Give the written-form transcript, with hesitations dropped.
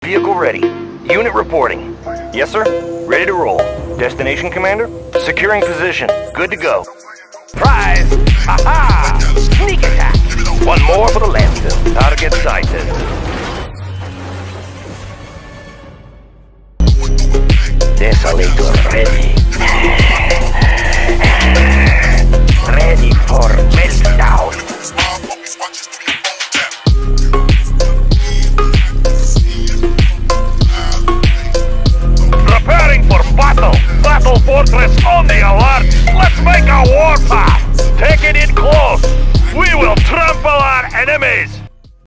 Vehicle ready. Unit reporting. Yes, sir. Ready to roll. Destination, Commander? Securing position. Good to go. Prize! Ha-ha! Sneak attack! One more for the landfill. How to get sighted. Desolator ready. Ready for meltdown. Preparing for battle. Battle fortress on the alert. Let's make a warpath. Take it in close. We will trample our enemies.